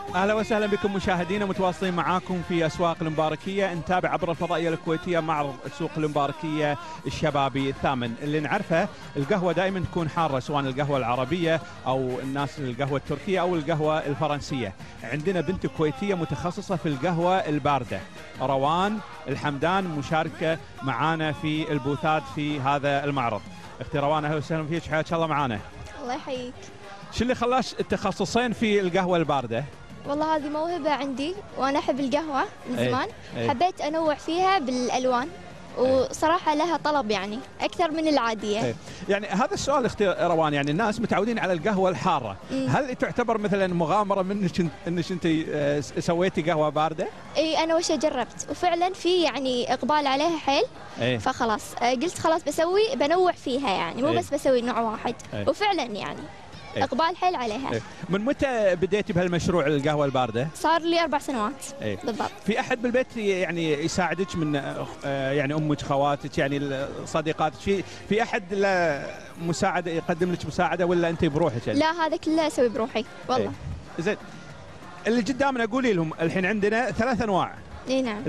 اهلا وسهلا بكم مشاهدينا، متواصلين معاكم في اسواق المباركيه. نتابع عبر الفضائيه الكويتيه معرض السوق المباركيه الشبابي الثامن. اللي نعرفه القهوه دائما تكون حاره، سواء القهوه العربيه او الناس القهوه التركيه او القهوه الفرنسيه. عندنا بنت كويتيه متخصصه في القهوه البارده، روان الحمدان، مشاركه معانا في البوثات في هذا المعرض. اختي روان اهلا وسهلا فيك، حياك الله معانا. الله يحييك. شو اللي خلاك تتخصصين في القهوه البارده؟ والله هذه موهبة عندي وأنا أحب القهوة من زمان. حبيت أنوع فيها بالألوان، وصراحة لها طلب يعني أكثر من العادية. يعني هذا السؤال اختي روان، يعني الناس متعودين على القهوة الحارة، هل تعتبر مثلا مغامرة منك انك انت سويتي قهوة باردة؟ اي أنا وش جربت وفعلا في يعني إقبال عليها حيل. فخلاص قلت خلاص بنوع فيها، يعني مو بس بسوي نوع واحد. وفعلا يعني إقبال حيل عليها. من متى بديتي بهالمشروع القهوة الباردة؟ صار لي 4 سنوات بالضبط. في أحد بالبيت يعني يساعدك من يعني أمك، خواتك، يعني صديقاتك، في أحد له مساعدة يقدم لك مساعدة ولا أنت بروحك يعني؟ لا هذا كله أسوي بروحي والله. زين، اللي قدامنا قولي لهم الحين عندنا 3 أنواع. اي نعم.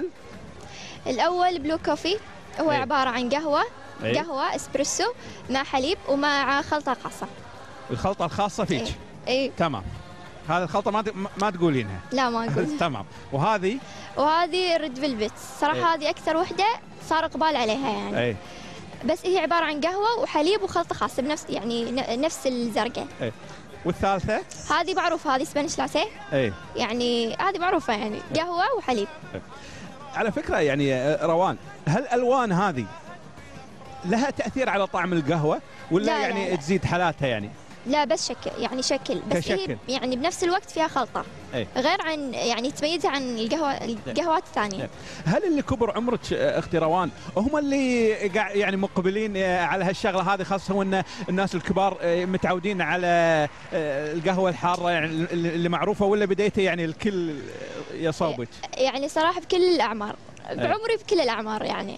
الأول بلو كوفي، هو عبارة عن قهوة اسبريسو مع حليب ومع خلطة خاصة. الخلطة الخاصة فيك؟ اي تمام. هذه الخلطة ما تقولينها؟ لا ما أقول. تمام. وهذه ريد فيلفت، صراحة هذه أكثر وحدة صار إقبال عليها يعني. بس هي عبارة عن قهوة وحليب وخلطة خاصة بنفس يعني نفس الزرقاء. والثالثة؟ هذه معروفة، هذه سبانيش لاتيه. يعني هذه معروفة، يعني قهوة وحليب. على فكرة يعني روان، هل الألوان هذه لها تأثير على طعم القهوة ولا لا يعني لا. تزيد حالاتها يعني؟ لا بس شكل بس كشكل. هي يعني بنفس الوقت فيها خلطة. غير عن يعني تميزها عن القهوات الثانية. هل اللي كبر عمرك اختي روان هم اللي يعني مقبلين على هالشغلة هذه، خاصة وان الناس الكبار متعودين على القهوة الحارة يعني اللي معروفة، ولا بديتي يعني الكل يصوبك؟ يعني صراحة بكل الأعمار، بعمري بكل الأعمار يعني.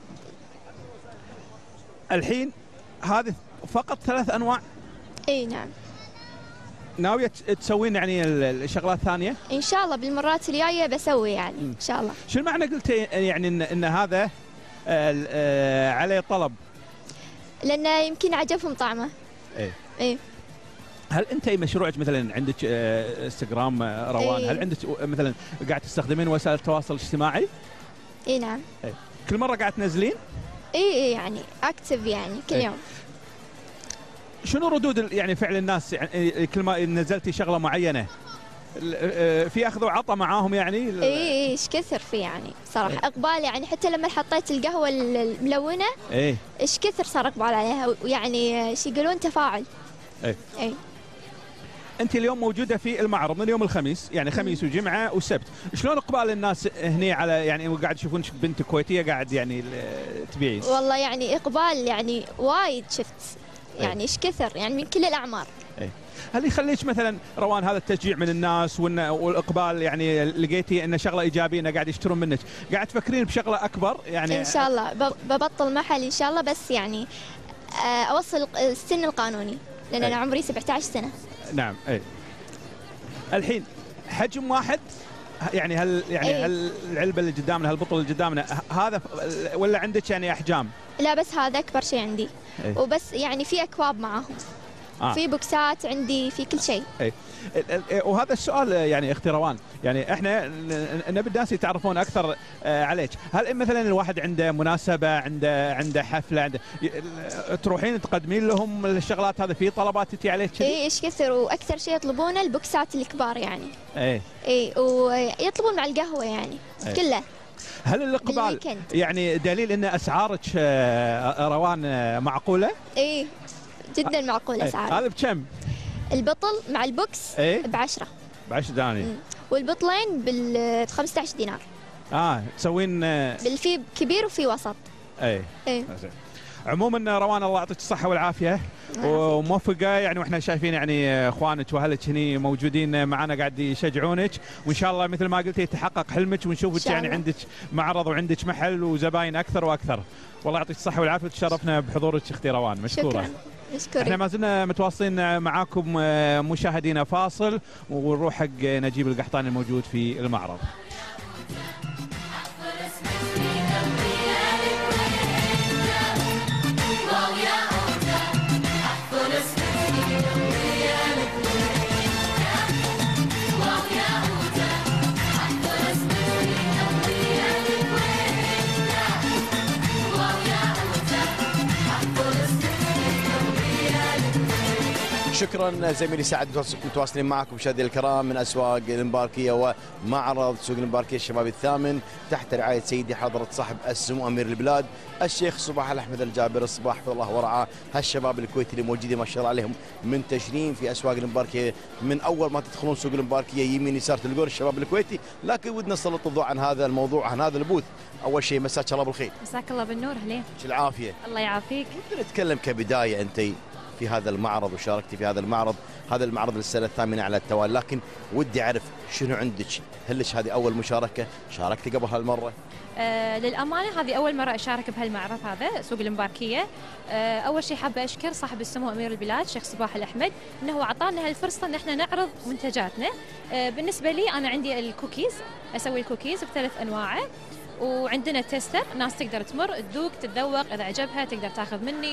الحين هذه فقط 3 أنواع؟ اي نعم. ناوية تسوين يعني الشغلات الثانية؟ إن شاء الله بالمرات الجاية بسوي يعني إن شاء الله. شو المعنى قلتي يعني إن هذا عليه طلب؟ لأنه يمكن عجبهم طعمه. إيه. هل أنت مشروعك مثلا عندك انستغرام روان؟ هل عندك مثلا قاعد تستخدمين وسائل التواصل الاجتماعي؟ إي نعم. كل مرة قاعد تنزلين؟ إي يعني أكتف يعني كل يوم. شنو ردود يعني فعل الناس يعني كل ما نزلتي شغله معينه في اخذ وعطى معاهم يعني؟ اي ايش كثر في يعني صراحه اقبال، يعني حتى لما حطيت القهوه الملونه ايش كثر صار اقبال عليها، ويعني ايش يقولون تفاعل. اي انت اليوم موجوده في المعرض من يوم الخميس، يعني خميس وجمعه وسبت، شلون اقبال الناس هنا على يعني قاعد يشوفون بنت كويتيه قاعد يعني تبيعين؟ والله يعني اقبال يعني وايد شفت يعني ايش كثر يعني من كل الاعمار. هل يخليك مثلا روان هذا التشجيع من الناس والاقبال، يعني لقيتي ان شغله ايجابيه انه قاعد يشترون منك، قاعد تفكرين بشغله اكبر يعني؟ ان شاء الله ببطل محل ان شاء الله، بس يعني اوصل السن القانوني لان انا عمري 17 سنه. نعم. الحين حجم واحد يعني، هل يعني هل العلبه اللي قدامنا، هالبطل اللي قدامنا هذا ولا عندك يعني احجام؟ لا بس هذا اكبر شيء عندي. وبس يعني في اكواب معاهم. في بوكسات عندي، في كل شيء. وهذا السؤال يعني اختي روان، يعني احنا نبي الناس يتعرفون اكثر عليك. هل مثلا الواحد عنده مناسبه، عنده حفله، تروحين تقدمين لهم الشغلات هذه؟ في طلبات تجي عليك؟ ايش كثر، واكثر شيء يطلبونه البوكسات الكبار يعني. اي ويطلبون مع القهوه يعني كله. هل الاقبال يعني دليل ان اسعارك روان معقوله؟ جدا معقول اسعاره. هذا بكم؟ البطل مع البوكس ب10. ب10 دنانير. والبطلين بال15 دينار. تسوين بالفي كبير وفي وسط. عموما روان الله يعطيك الصحه والعافيه وموفقه يعني، واحنا شايفين يعني اخوانك واهلك هني موجودين معنا قاعد يشجعونك، وان شاء الله مثل ما قلتي يتحقق حلمك ونشوفك يعني عندك معرض وعندك محل وزباين اكثر واكثر. والله يعطيك الصحه والعافيه، وتشرفنا بحضورك اختي روان. مشكوره. شكرا. مشكورين. احنا ما زلنا متواصلين معاكم مشاهدينا، فاصل ونروح حق نجيب القحطاني الموجود في المعرض. شكرا زميلي سعد، متواصلين معكم مشاهدينا الكرام من اسواق المباركيه ومعرض سوق المباركيه الشباب الثامن تحت رعايه سيدي حضره صاحب السمو امير البلاد الشيخ صباح الاحمد الجابر الصباح حفظه الله ورعاه. هالشباب الكويتي اللي موجودين ما شاء الله عليهم منتشرين في اسواق المباركيه، من اول ما تدخلون سوق المباركيه يمين يسار تلقون الشباب الكويتي. لكن ودنا نسلط الضوء عن هذا الموضوع، عن هذا البوث. اول شيء مساك الله بالخير. مساك الله بالنور. اهلين. العافيه. الله يعافيك. ودنا نتكلم كبدايه، انت في هذا المعرض وشاركتي في هذا المعرض، هذا المعرض للسنه الثامنه على التوالي، لكن ودي اعرف شنو عندك؟ هلش هذه اول مشاركه؟ شاركتي قبل هالمره؟ للامانه هذه اول مره اشارك بهالمعرض هذا سوق المباركيه. اول شيء حابه اشكر صاحب السمو امير البلاد الشيخ صباح الاحمد انه اعطانا هالفرصه ان احنا نعرض منتجاتنا. بالنسبه لي انا عندي الكوكيز، اسوي الكوكيز بثلاث انواعه، وعندنا تيستر، ناس تقدر تمر تذوق تتذوق، اذا عجبها تقدر تاخذ مني.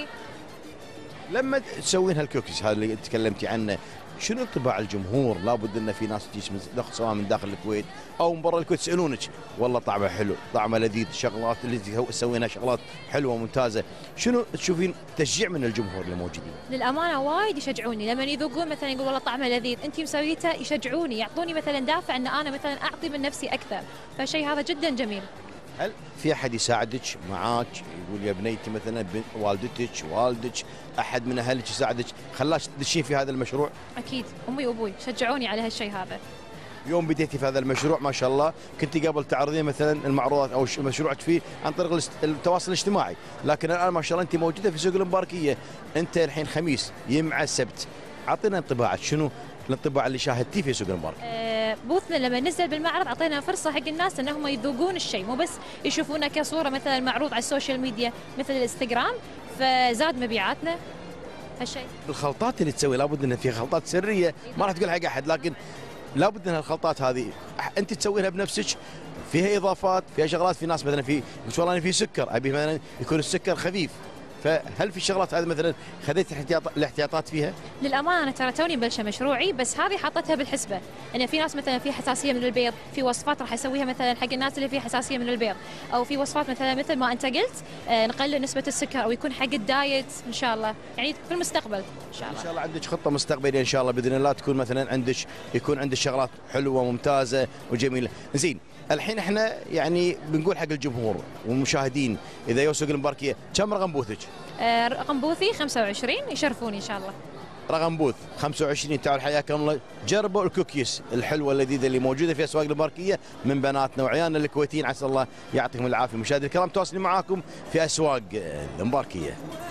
لما تسوين هالكوكيز هذا اللي تكلمتي عنه، شنو انطباع الجمهور؟ لابد ان في ناس تجيش سواء من داخل الكويت او من برا الكويت يسالونك والله طعمه حلو، طعمه لذيذ، شغلات اللي تسوينها شغلات حلوه وممتازه. شنو تشوفين تشجيع من الجمهور اللي موجودين؟ للامانه وايد يشجعوني لما يذوقون، مثلا يقول والله طعمه لذيذ، انت مسويته، يشجعوني، يعطوني مثلا دافع ان انا مثلا اعطي من نفسي اكثر، فالشيء هذا جدا جميل. هل في احد يساعدك معاك يقول يا بنيتي مثلا والدتك والدك احد من اهلك يساعدك خلاك تدشين في هذا المشروع؟ اكيد امي وابوي شجعوني على هالشيء هذا. يوم بديتي في هذا المشروع ما شاء الله كنتي قبل تعرضين مثلا المعروضات او مشروعك فيه عن طريق التواصل الاجتماعي، لكن الان ما شاء الله انت موجوده في سوق المباركيه، انت الحين خميس يمع السبت، اعطينا انطباعك، شنو الانطباع اللي شاهدتيه في سوق المباركيه؟ بوثنا لما نزل بالمعرض اعطينا فرصه حق الناس انهم يذوقون الشيء، مو بس يشوفونه كصوره مثلا معروض على السوشيال ميديا مثل الانستغرام، فزاد مبيعاتنا هالشيء. الخلطات اللي تسوي لابد ان في خلطات سريه ما راح تقول حق احد، لكن لابد ان الخلطات هذه انت تسويها بنفسك، فيها اضافات، فيها شغلات. في ناس مثلا في والله انا في سكر ابي مثلا يكون السكر خفيف، فهل في شغلات هذه مثلا خذيت الاحتياطات فيها؟ للامانه انا ترى توني مبلشه مشروعي، بس هذه حطيتها بالحسبه، ان في ناس مثلا في حساسيه من البيض، في وصفات راح اسويها مثلا حق الناس اللي فيها حساسيه من البيض، او في وصفات مثلا مثل ما انت قلت نقلل نسبه السكر، او يكون حق الدايت ان شاء الله، يعني في المستقبل ان شاء الله. ان شاء الله عندك خطه مستقبليه ان شاء الله باذن الله تكون مثلا يكون عندك شغلات حلوه وممتازه وجميله. زين، الحين احنا يعني بنقول حق الجمهور والمشاهدين اذا يوصل المباركيه كم رقم بوثك؟ رقم بوثي 25، يشرفوني ان شاء الله. رقم بوث 25. تعالوا حياكم الله، جربوا الكوكيز الحلوه اللذيذه اللي موجوده في اسواق المباركيه من بناتنا وعيالنا الكويتيين، عسى الله يعطيهم العافيه. مشاهدينا الكرام تواصلين معاكم في اسواق المباركيه.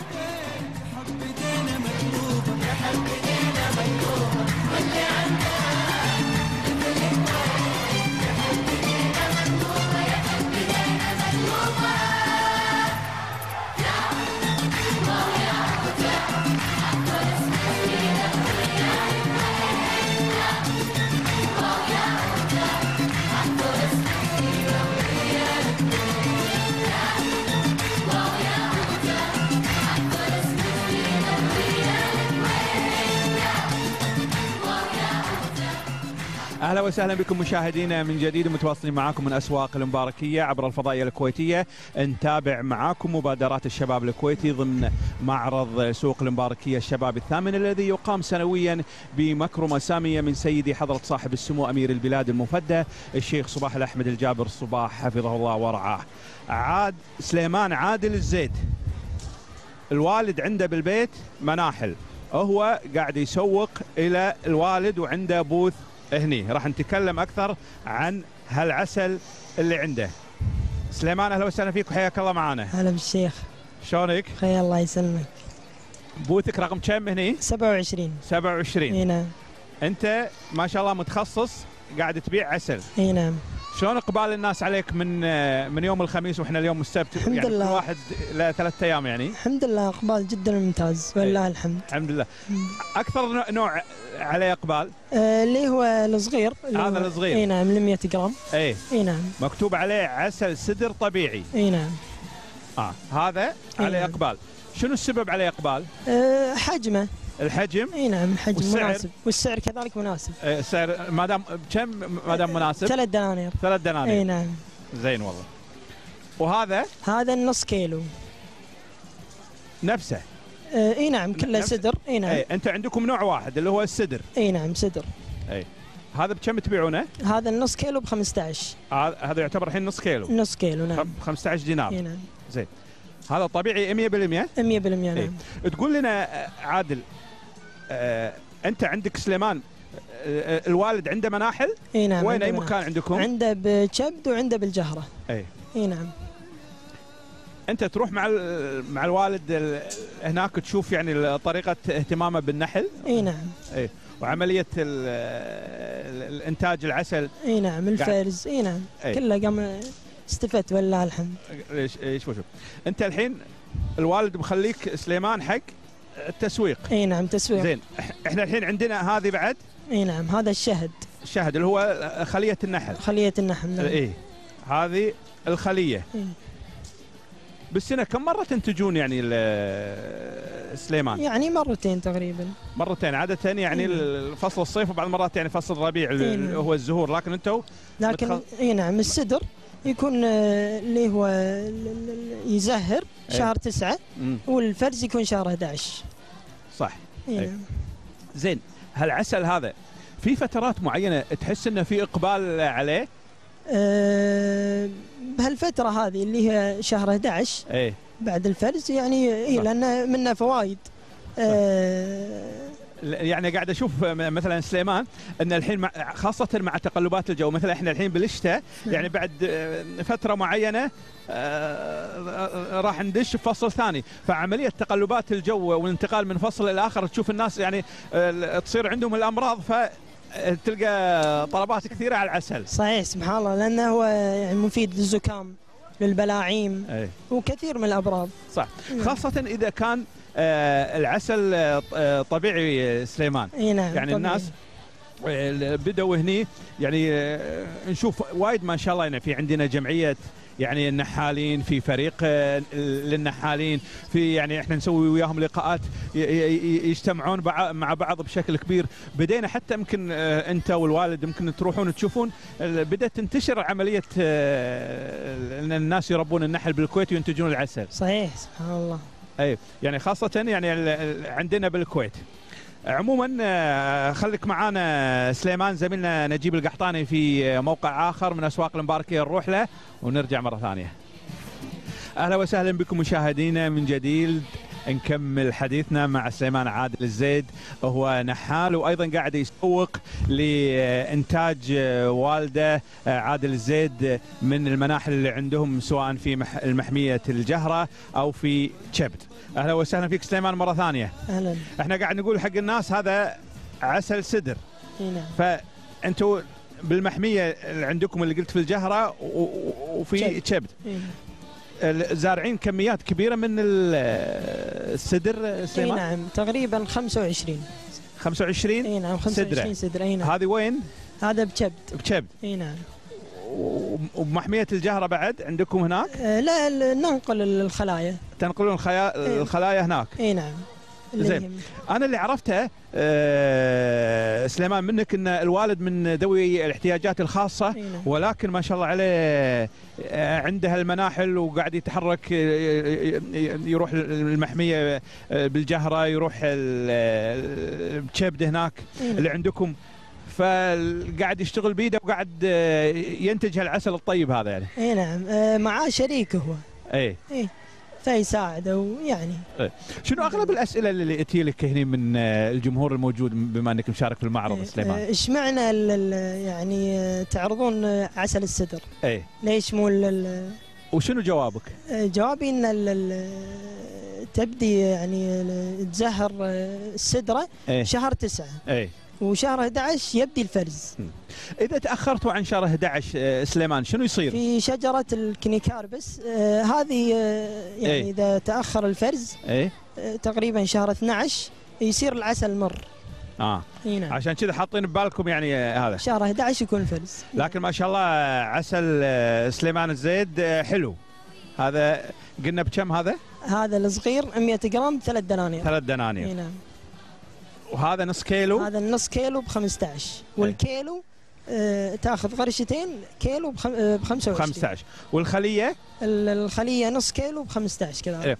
اهلا وسهلا بكم مشاهدينا من جديد، متواصلين معاكم من اسواق المباركيه عبر الفضائيه الكويتيه. نتابع معاكم مبادرات الشباب الكويتي ضمن معرض سوق المباركيه الشباب الثامن الذي يقام سنويا بمكرمه ساميه من سيدي حضره صاحب السمو امير البلاد المفدى الشيخ صباح الاحمد الجابر الصباح حفظه الله ورعاه. عاد سليمان عادل الزيد الوالد عنده بالبيت مناحل، هو قاعد يسوق الى الوالد وعنده بوث هني، راح نتكلم اكثر عن هالعسل اللي عنده. سليمان اهلا وسهلا فيك وحياك الله معانا. هلا بالشيخ. شلونك؟ خير الله يسلمك. بوثك رقم كم هني؟ 27. 27. اي نعم. انت ما شاء الله متخصص قاعد تبيع عسل. اي نعم. شلون اقبال الناس عليك من يوم الخميس واحنا اليوم السبت؟ الحمد يعني لله. كل واحد له 3 ايام يعني. الحمد لله اقبال جدا ممتاز والله الحمد. الحمد لله. اكثر نوع عليه اقبال؟ اللي هو الصغير. هذا الصغير. اي نعم، 100 جرام. اي نعم. مكتوب عليه عسل سدر طبيعي. اي نعم. هذا عليه نعم. اقبال. شنو السبب عليه اقبال؟ حجمه. الحجم؟ اي نعم، الحجم والسعر؟ مناسب، والسعر كذلك مناسب. السعر ما دام كم ما دام مناسب؟ 3 دنانير. 3 دنانير. اي نعم. زين والله. وهذا؟ هذا النص كيلو نفسه. اي نعم، كله صدر. اي نعم. انت عندكم نوع واحد اللي هو الصدر. اي نعم، صدر. هذا بكم تبيعونه؟ هذا النص كيلو ب 15. هذا يعتبر الحين نص كيلو. نص كيلو نعم. 15 دينار. اي نعم. زين. هذا طبيعي 100%؟ 100% نعم. تقول لنا عادل، انت عندك سليمان الوالد عنده مناحل؟ اي نعم. وين اي مكان عندكم؟ عنده بكبد وعنده بالجهره. اي نعم. انت تروح مع الوالد هناك تشوف يعني طريقه اهتمامه بالنحل؟ اي نعم. وعمليه الانتاج العسل؟ اي نعم، الفرز. اي نعم. كله قام استفدت والله الحمد. شوف انت الحين الوالد مخليك سليمان حق التسويق. اي نعم، تسويق. زين، احنا الحين عندنا هذه بعد. اي نعم، هذا الشهد اللي هو خليه النحل. خليه النحل نعم. هذه الخليه. بالسنه كم مره تنتجون يعني سليمان؟ يعني مرتين تقريبا. مرتين عاده يعني فصل الصيف وبعض المرات يعني فصل الربيع اللي هو الزهور، لكن انتم اي نعم، الصدر يكون اللي هو يزهر شهر 9 والفرز يكون شهر 11. صح. نعم. زين، هالعسل هذا في فترات معينه تحس انه في اقبال عليه؟ بهالفتره هذه اللي هي شهر 11 بعد الفرز يعني لان منه فوائد. يعني قاعد اشوف مثلا سليمان ان الحين خاصه مع تقلبات الجو، مثلا احنا الحين بالشتاء يعني بعد فتره معينه راح ندش بفصل ثاني، فعمليه تقلبات الجو والانتقال من فصل الى اخر تشوف الناس يعني تصير عندهم الامراض، فتلقى طلبات كثيره على العسل. صحيح، سبحان الله، لانه هو يعني مفيد للزكام، للبلاعيم، وكثير من الامراض. صح. خاصه اذا كان العسل طبيعي سليمان. نعم. يعني طبيعي. الناس بدأوا هني يعني نشوف وايد ما شاء الله، يعني في عندنا جمعية يعني النحالين، في فريق للنحالين، في يعني احنا نسوي وياهم لقاءات يجتمعون مع بعض بشكل كبير. بدينا حتى يمكن انت والوالد يمكن تروحون تشوفون بدأت تنتشر عملية ان الناس يربون النحل بالكويت وينتجون العسل. صحيح، سبحان الله. يعني خاصة يعني عندنا بالكويت. عموما خليك معانا سليمان زميلنا نجيب القحطاني في موقع آخر من أسواق المباركية، نروح له ونرجع مرة ثانية. أهلا وسهلا بكم مشاهدينا من جديد. نكمل حديثنا مع سليمان عادل الزيد، هو نحال وأيضا قاعد يسوق لإنتاج والده عادل الزيد من المناحل اللي عندهم سواء في المحمية الجهرة أو في كبد. أهلا وسهلا فيك سليمان مرة ثانية. أهلا. احنا قاعد نقول حق الناس هذا عسل سدر. نعم. فأنتوا بالمحمية اللي عندكم اللي قلت في الجهرة وفي كبد. زارعين كميات كبيرة من السدر سليمان؟ نعم، تقريبا 25. 25؟ نعم، 25 صدر. نعم. هذه وين؟ هذا بكبد. بكبد. نعم. وبمحمية الجهرة بعد عندكم هناك؟ لا، ننقل الخلايا. تنقلون الخلايا هناك؟ نعم. زين. انا اللي عرفته سليمان منك ان الوالد من ذوي الاحتياجات الخاصه، ولكن ما شاء الله عليه عنده المناحل وقاعد يتحرك، يروح المحميه بالجهره، يروح بكبد هناك اللي عندكم، فقاعد يشتغل بيده وقاعد ينتج هالعسل الطيب هذا يعني. نعم، معاه شريك هو. فيساعده ويعني. شنو اغلب الاسئله اللي تجي لك هنا من الجمهور الموجود بما انك مشارك في المعرض سليمان؟ ايش معنى يعني تعرضون عسل السدر؟ ليش مو وشنو جوابك؟ جوابي ان تبدي يعني تزهر السدره شهر 9. وشهر 11 يبدي الفرز. اذا تاخرتوا عن شهر 11 سليمان شنو يصير؟ في شجره الكنيكاربس هذه يعني اذا تاخر الفرز تقريبا شهر 12 يصير العسل مر. نعم. عشان كذا حاطين ببالكم يعني هذا شهر 11 يكون الفرز. لكن ما شاء الله عسل سليمان الزيد حلو. هذا قلنا بكم هذا؟ هذا الصغير 100 جرام 3 دنانير. 3 دنانير. نعم. وهذا نص كيلو؟ هذا النص كيلو ب 15، والكيلو تاخذ قرشتين كيلو ب 25. 15. والخليه؟ الخليه نص كيلو ب 15 كذا.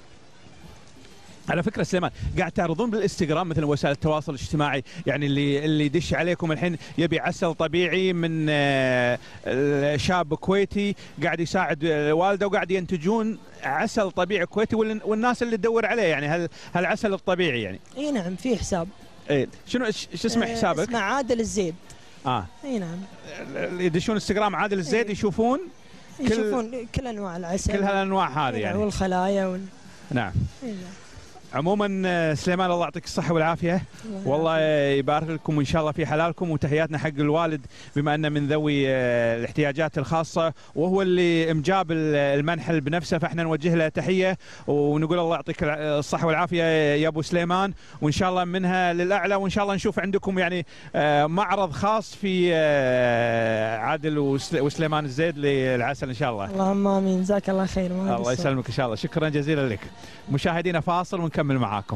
على فكره سليمان قاعد تعرضون بالانستغرام مثل وسائل التواصل الاجتماعي، يعني اللي يدش عليكم الحين يبي عسل طبيعي من شاب كويتي قاعد يساعد والده وقاعد ينتجون عسل طبيعي كويتي، والناس اللي تدور عليه يعني هالعسل الطبيعي يعني. اي نعم في حساب. شنو شو اسمه حسابك؟ اسمه عادل الزيد. اي نعم. يدشون انستغرام عادل الزيد يشوفون كل انواع العسل، كل هالانواع هذه يعني والخلايا نعم. عموما سليمان الله يعطيك الصحة والعافية، والله يبارك لكم وإن شاء الله في حلالكم، وتحياتنا حق الوالد بما أنه من ذوي الاحتياجات الخاصة وهو اللي مجاب المنحل بنفسه، فإحنا نوجه له تحية ونقول الله يعطيك الصحة والعافية يا أبو سليمان، وإن شاء الله منها للأعلى، وإن شاء الله نشوف عندكم يعني معرض خاص في عادل وسليمان الزيد للعسل إن شاء الله. اللهم آمين. جزاك الله خير. الله يسلمك إن شاء الله. شكرا جزيلا لك. مشاهدينا فاصل ونكمل معاكم.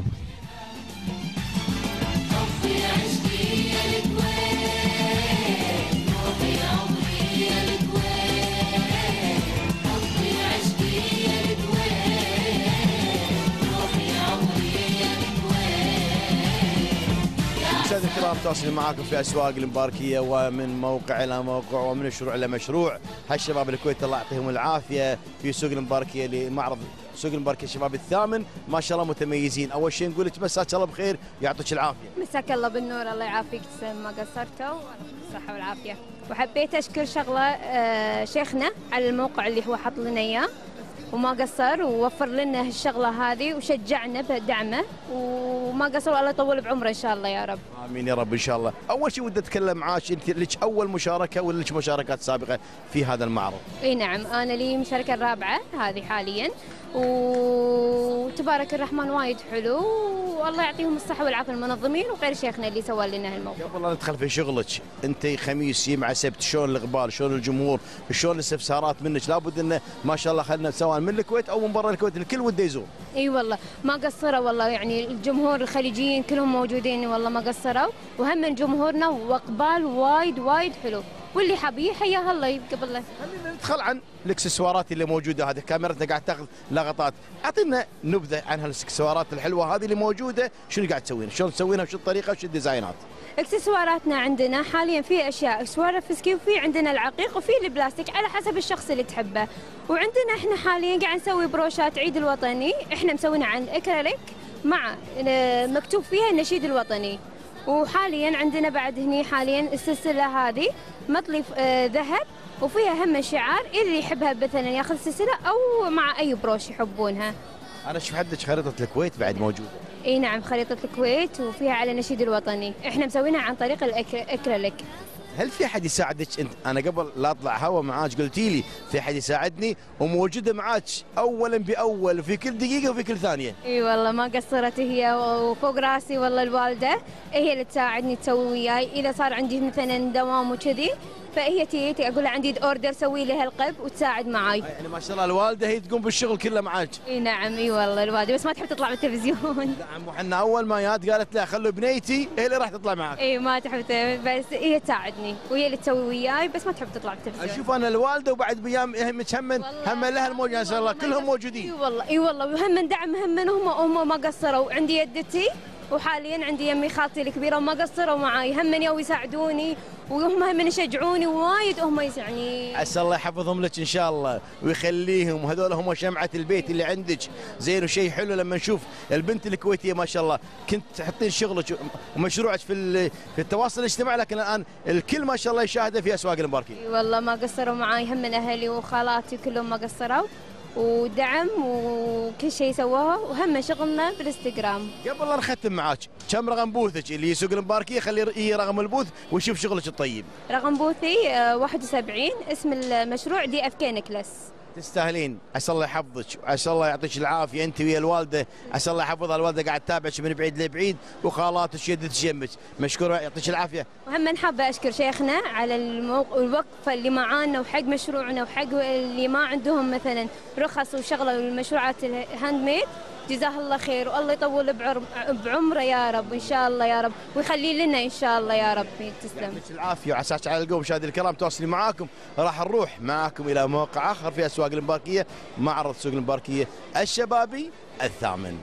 مشاهدينا الكرام تواصل معاكم في اسواق المباركيه، ومن موقع الى موقع ومن مشروع الى مشروع. هالشباب الكويت الله يعطيهم العافيه في سوق المباركيه لمعرض سوق المباركيه الشباب الثامن، ما شاء الله متميزين. اول شيء نقول لك مساك الله بخير يعطيك العافيه. مساك الله بالنور، الله يعافيك، تسلم ما قصرتوا، الصحه والعافيه. وحبيت اشكر شغله شيخنا على الموقع اللي هو حط لنا اياه وما قصر، ووفر لنا هالشغله هذه وشجعنا بدعمه وما قصر، والله يطول بعمره ان شاء الله يا رب. امين يا رب ان شاء الله. اول شيء ودي اتكلم معاك، انت لك اول مشاركه ولا لك مشاركات سابقه في هذا المعرض؟ اي نعم، انا لي مشاركه الرابعه هذه حاليا، وتبارك الرحمن وايد حلو، والله يعطيهم الصحه والعافيه المنظمين وغير شيخنا اللي سوى لنا هالموقع. قبل لا ندخل في شغلك، انت خميس مع سبت، شلون الاقبال، شلون الجمهور، شلون الاستفسارات منك؟ لابد انه ما شاء الله خلنا سواء من الكويت او من برا الكويت الكل وده يزور. اي والله ما قصروا، والله يعني الجمهور الخليجيين كلهم موجودين، والله ما قصروا، وهم من جمهورنا واقبال وايد حلو، واللي حبيه حياه الله يقبل له. خلينا ندخل عن الاكسسوارات اللي موجوده، هذه كاميرتنا قاعد تاخذ لقطات، اعطينا نبذه عن هالاكسسوارات الحلوه هذه اللي موجوده، شنو قاعد تسوين؟ شلون تسوينها وشو الطريقه وشو الديزاينات؟ اكسسواراتنا عندنا حاليا في اشياء اكسسوار فسكي، وفي عندنا العقيق، وفي البلاستيك على حسب الشخص اللي تحبه. وعندنا احنا حاليا قاعد نسوي بروشات عيد الوطني، احنا مسوينها عن اكريليك مع مكتوب فيها النشيد الوطني. وحاليا عندنا بعد هني حاليا السلسله هذه مطلي ذهب وفيها هم شعار، اللي يحبها مثلا ياخذ سلسله او مع اي بروش يحبونها. انا شوف عندك خريطه الكويت بعد موجوده. اي نعم، خريطه الكويت وفيها على النشيد الوطني، احنا مسوينها عن طريق الاكريليك. هل في حد يساعدك انت؟ انا قبل لا اطلع هوا معاك قلتي لي في حد يساعدني وموجوده معاك اولا باول في كل دقيقه وفي كل ثانيه. اي والله ما قصرت هي، وفوق راسي والله الوالده هي اللي تساعدني تسوي وياي، اذا صار عندي مثلا دوام وكذي فهي تيجي اقول لها عندي اوردر سوي لي هالقب وتساعد معاي. يعني ما شاء الله الوالده هي تقوم بالشغل كله معاك. اي نعم، اي والله الوالده بس ما تحب تطلع بالتلفزيون. نعم، وحنا اول ما جات قالت لا خلوا بنيتي هي اللي راح تطلع معك. اي ما تحب، بس هي تساعدني وهي اللي تسوي وياي، بس ما تحب تطلع بالتلفزيون. اشوف انا الوالده وبعد بيام متهمن هم لها الموجود ما شاء الله كلهم موجودين. اي والله اي والله، وهم دعم هم هم ما قصروا. عندي يدتي وحاليا عندي يمي خالتي الكبيره وما قصروا معاي، هم يو يساعدوني وهم يشجعوني وايد، هم يعني عسى الله يحفظهم لك ان شاء الله ويخليهم، وهذول هم شمعه البيت اللي عندك. زين، وشيء حلو لما نشوف البنت الكويتيه ما شاء الله كنت تحطين شغلك ومشروعك في التواصل الاجتماعي، لكن الان الكل ما شاء الله يشاهده في اسواق المباركيه. والله ما قصروا معاي، هم من اهلي وخالاتي كلهم ما قصروا، ودعم وكل شيء سووه، وهم شغلنا بالانستغرام. قبل لا نختم معاك، كم رقم بوثك اللي يسوق المباركيه؟ خليه رقم البوث ويشوف شغلك الطيب. رقم بوثي 71، اسم المشروع دي اف كي نكلس. تستاهلين، عسى الله يحفظك وعسى الله يعطيك العافيه انت ويا الوالده، عسى الله يحفظها، الوالده قاعد تتابعك من بعيد لبعيد وخالاتك يدك يمك، مشكوره يعطيك العافيه. وهم حابه اشكر شيخنا على الوقفه اللي معانا وحق مشروعنا وحق اللي ما عندهم مثلا رخص وشغله والمشروعات الهاند ميد، جزاه الله خير والله يطول بعمره يا رب ان شاء الله يا رب، ويخلي لنا ان شاء الله يا رب. تسلم. يعطيك العافيه وعساك على القوم. مشاهدينا الكرام تواصلي معاكم، راح نروح معاكم الى موقع اخر في اسواق المباركيه، معرض سوق المباركيه الشبابي الثامن.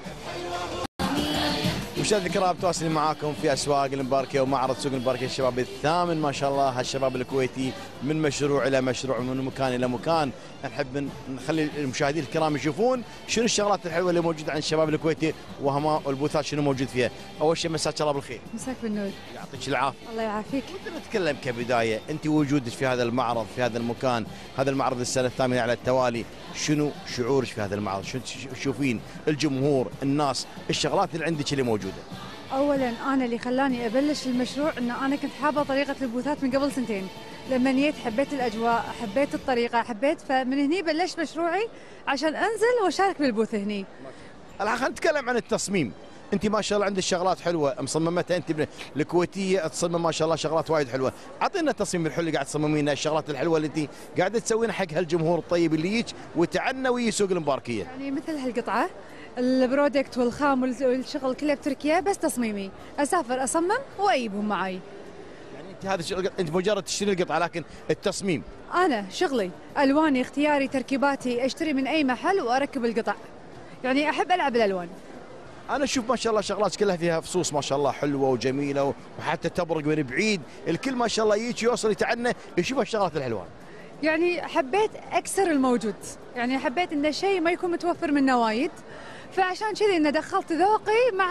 مشاهدينا الكرام تواصلين معاكم في اسواق المباركيه ومعرض سوق المباركيه الشبابي الثامن. ما شاء الله هالشباب الكويتي من مشروع الى مشروع ومن مكان الى مكان. نحب نخلي المشاهدين الكرام يشوفون شنو الشغلات الحلوه اللي موجوده عند الشباب الكويتي والبوثات شنو موجود فيها. اول شيء مساك الله بالخير. مساك بالنور. يعطيك العافيه. الله يعافيك. ودنا نتكلم كبدايه، انت وجودك في هذا المعرض في هذا المكان، هذا المعرض السنه الثامنه على التوالي، شنو شعورك في هذا المعرض؟ شنو تشوفين الجمهور، الناس، الشغلات اللي عندك اللي موجوده؟ اولا انا اللي خلاني ابلش المشروع انه انا كنت حابه طريقه البوثات من قبل سنتين، لما جيت حبيت الاجواء، حبيت الطريقه، فمن هني بلشت مشروعي عشان انزل واشارك بالبوث هني. الحين خلينا نتكلم عن التصميم. انت ما شاء الله عندك شغلات حلوه مصممتها انت الكويتيه، تصمم ما شاء الله شغلات وايد حلوه. اعطينا التصميم الحلو اللي قاعد تصممينه، الشغلات الحلوه اللي انت قاعده تسوينها حق هالجمهور الطيب اللي يجي وتعنى ويا سوق المباركيه. يعني مثل هالقطعه البرودكت والخام والشغل كله بتركيا، بس تصميمي اسافر اصمم واجيبهم معي. يعني انت هذا انت مجرد تشتري القطعه، لكن التصميم انا شغلي الواني، اختياري، تركيباتي، اشتري من اي محل واركب القطع. يعني احب العب الالوان. انا اشوف ما شاء الله شغلات كلها فيها فصوص ما شاء الله حلوه وجميله، وحتى تبرق من بعيد، الكل ما شاء الله يجي يوصل يتعنى يشوف الشغلات الحلوه. يعني حبيت اكسر الموجود، يعني حبيت ان شيء ما يكون متوفر منه وايد، فعشان كذي ان دخلت ذوقي مع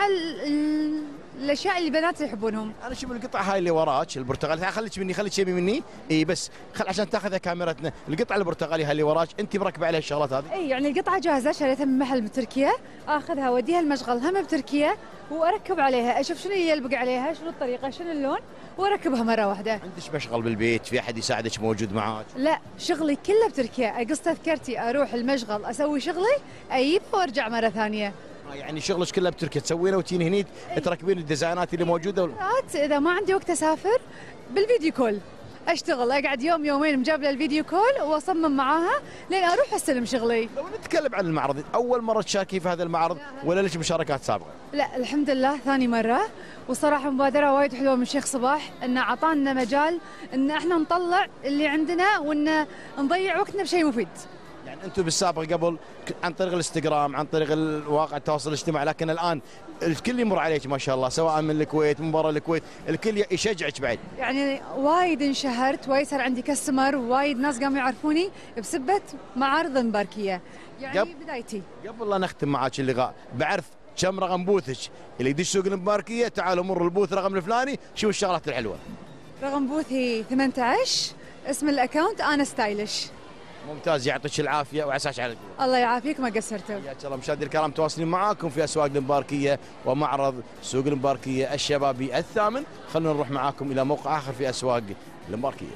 الاشياء اللي البنات يحبونهم. انا شوف القطعه هاي اللي وراك البرتقالي، خليك مني، خليك يمي مني، اي بس عشان تاخذها كاميرتنا. القطعه البرتقالي هاي اللي وراك انت مركبه عليها الشغلات هذه؟ اي يعني القطعه جاهزه، شريتها من محل بتركيا، اخذها اوديها المشغل هم بتركيا واركب عليها، اشوف شنو يلبق عليها، شنو الطريقه، شنو اللون، واركبها مره واحده. عندك مشغل بالبيت؟ في احد يساعدك موجود معاك؟ لا، شغلي كله بتركيا، اقص تذكرتي، اروح المشغل اسوي شغلي، اجيب وارجع مره ثانيه. يعني شغلك كله بتركيا تسوينه وتجين هني تركبين الديزاينات اللي موجوده؟ اذا ما عندي وقت اسافر بالفيديو كول اشتغل، اقعد يوم يومين مجابله الفيديو كول واصمم معاها لين اروح استلم شغلي. لو نتكلم عن المعرض، اول مره تشاركي في هذا المعرض ولا لك مشاركات سابقه؟ لا الحمد لله ثاني مره، وصراحه مبادره وايد حلوه من الشيخ صباح، انه اعطانا مجال ان احنا نطلع اللي عندنا وان نضيع وقتنا بشيء مفيد. يعني انتم بالسابق قبل عن طريق الانستغرام، عن طريق الواقع التواصل الاجتماعي، لكن الان الكل يمر عليك ما شاء الله، سواء من الكويت من برا الكويت، الكل يشجعك بعد. يعني وايد انشهرت، وايد صار عندي كاستمر، وايد ناس قاموا يعرفوني بسبه معارض المباركيه. يعني بدايتي. قبل لا نختم معاك اللقاء، بعرف كم رقم بوثك اللي يدش سوق المباركيه، تعالوا مر البوث رقم الفلاني، شوف الشغلات الحلوه. رقم بوثي 18، اسم الاكونت انا ستايلش. ممتاز، يعطيك العافيه وعساك على القوه. الله يعافيك، ما قصرتوا. حياك الله. مشاهدينا الكرام تواصلين معاكم في اسواق المباركيه ومعرض سوق المباركيه الشبابي الثامن. خلونا نروح معاكم الى موقع اخر في اسواق المباركيه.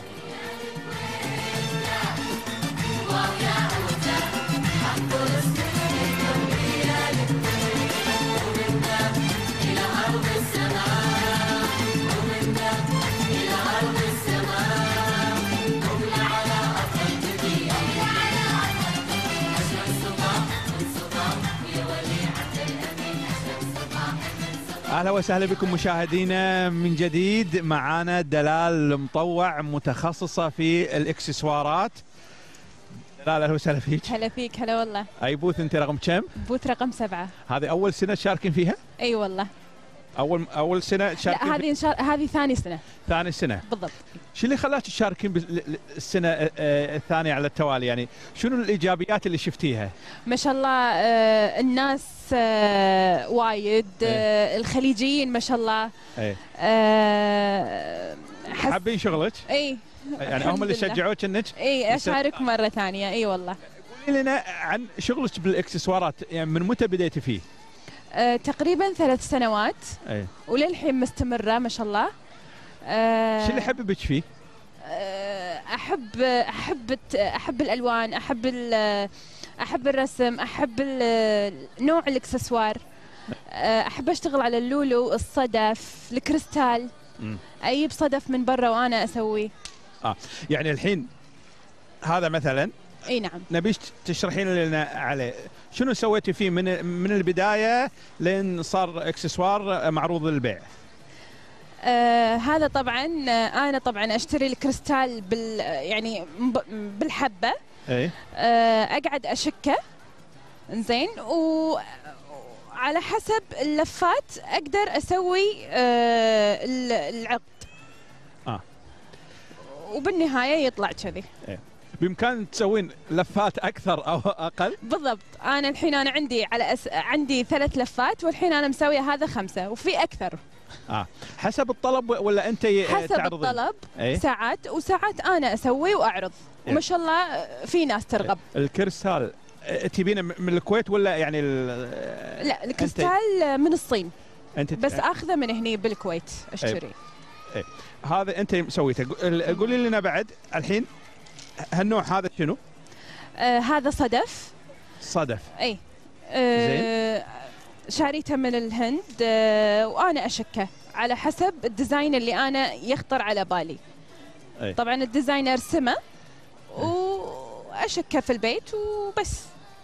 اهلا وسهلا بكم مشاهدينا من جديد. معانا دلال مطوع متخصصه في الاكسسوارات. دلال اهلا وسهلا فيك. هلا فيك. هلا والله. اي بوث انت رقم كم؟ بوث رقم 7. هذه اول سنه تشاركين فيها؟ اي والله. اول سنه تشاركين؟ لا هذه ثاني سنه. ثاني سنه بالضبط. شو اللي خلاك تشاركين بالسنه الثانيه على التوالي؟ يعني شنو الايجابيات اللي شفتيها؟ ما شاء الله الناس وايد الخليجيين ما شاء الله حابين شغلك؟ اي يعني هم اللي شجعوك انك اي اشارك مره ثانيه. اي والله. قولي لنا عن شغلك بالاكسسوارات، يعني من متى بديتي فيه؟ تقريبا 3 سنوات. اي. وللحين مستمرة ما شاء الله. شو اللي حببك فيه؟ احب الالوان، احب الرسم، احب نوع الاكسسوار. احب اشتغل على اللولو، الصدف، الكريستال. اجيب صدف من برا وانا اسويه. يعني الحين هذا مثلا. اي نعم. نبيش تشرحين لنا عليه شنو سويتي فيه من البدايه لين صار اكسسوار معروض للبيع؟ هذا طبعا انا طبعا اشتري الكريستال يعني بالحبه. اي. اقعد اشكه زين، وعلى حسب اللفات اقدر اسوي العقد. وبالنهايه يطلع كذي. بامكان تسوين لفات اكثر او اقل؟ بالضبط. انا الحين عندي 3 لفات، والحين انا مسويه هذا 5 وفي اكثر. حسب الطلب ولا انت حسب تعرضين؟ الطلب. أي؟ ساعات انا اسوي واعرض. وما شاء الله في ناس ترغب. الكريستال تبينه من الكويت ولا يعني لا، الكريستال من الصين. انت بس اخذه من هني بالكويت اشتري. هذا انت مسويته. قولي لنا بعد الحين هالنوع هذا شنو؟ هذا صدف. اي. زين. شاريته من الهند. وانا اشكه على حسب الديزاين اللي انا يخطر على بالي. طبعا الديزاين ارسمه واشكه في البيت وبس.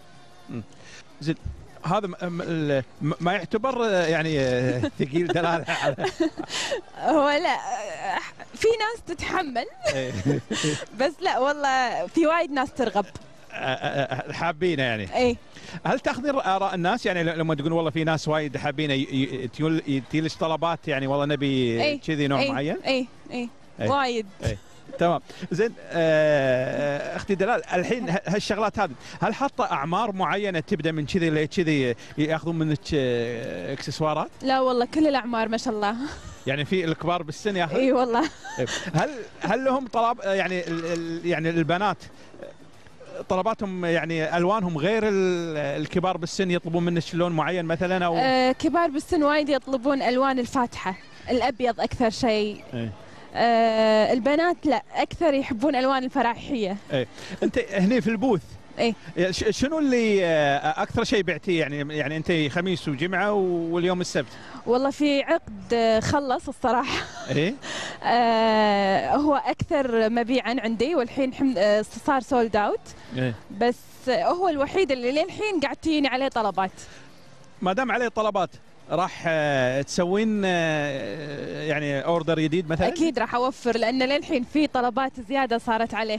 زين. هذا ما يعتبر يعني ثقيل دلاله على هو لا، في ناس تتحمل بس لا والله في وايد ناس ترغب حابينه يعني. اي. هل تاخذين اراء الناس؟ يعني لما تقول والله في ناس وايد حابينه يتيلش طلبات، يعني والله نبي كذي نوع معين؟ اي وايد. تمام. زين. اختي دلال، الحين هالشغلات هذه هل حاطه اعمار معينه تبدا من كذي لكذي ياخذون منك اكسسوارات؟ لا والله كل الاعمار ما شاء الله. يعني في الكبار بالسن ياخذ؟ اي والله. هل لهم طلب يعني البنات طلباتهم يعني الوانهم غير الكبار بالسن، يطلبون منك لون معين مثلا او؟ كبار بالسن وايد يطلبون الوان الفاتحه، الابيض اكثر شيء. البنات لا، اكثر يحبون الوان الفراحيه. انت هني في البوث اي شنو اللي اكثر شيء بعتيه؟ يعني انت خميس وجمعه واليوم السبت. والله في عقد خلص الصراحه. ايه. هو اكثر مبيعا عندي، والحين صار سولد اوت. بس هو الوحيد اللي للحين قاعد تجيني عليه طلبات. ما دام عليه طلبات راح تسوين يعني اوردر جديد مثلا؟ اكيد راح اوفر، لان للحين في طلبات زياده صارت عليه.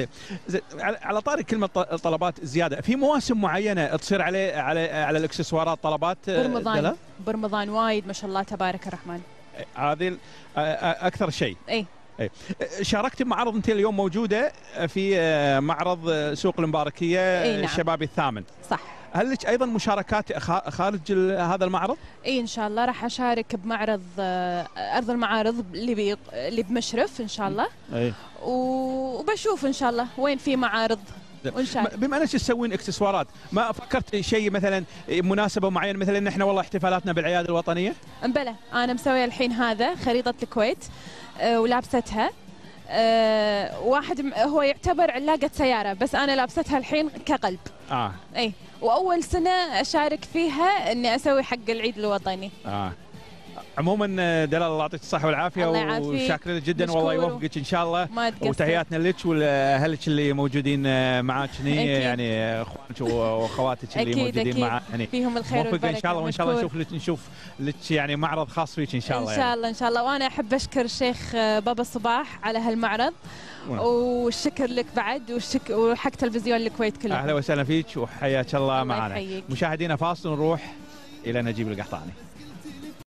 على طاري كلمه طلبات زياده، في مواسم معينه تصير على الاكسسوارات طلبات؟ برمضان وايد ما شاء الله تبارك الرحمن. هذه اكثر شيء. اي. شاركتي بمعرض، انت اليوم موجوده في معرض سوق المباركيه. نعم. الشبابي الثامن. صح. هل لك ايضا مشاركات خارج هذا المعرض؟ اي ان شاء الله راح اشارك بمعرض ارض المعارض اللي بمشرف ان شاء الله. اي. وبشوف ان شاء الله وين في معارض ونشارك. بما انك تسوين اكسسوارات، ما فكرت شيء مثلا مناسبه معينه، مثلا ان احنا والله احتفالاتنا بالعياده الوطنيه؟ بلى، انا مسويه الحين هذا خريطه الكويت ولابستها. واحد هو يعتبر علاقه سياره، بس انا لابستها الحين كقلب. اي. واول سنه اشارك فيها اني اسوي حق العيد الوطني. عموما دلال الله يعطيك الصحه والعافيه، وشاكر لك جدا والله يوفقك ان شاء الله، وتحياتنا لك واهلك اللي موجودين معاك هني، يعني اخوانك واخواتك اللي موجودين معاك هني، فيهم الخير والبركه ان شاء الله، وان شاء الله نشوف لك يعني معرض خاص فيك ان شاء الله. ان شاء الله ان شاء الله. وانا احب اشكر الشيخ بابا الصباح على هالمعرض، والشكر لك بعد، وحق تلفزيون الكويت كله. اهلا وسهلا فيك وحياك الله معنا. مشاهدينا فاصل نروح الى نجيب القحطاني.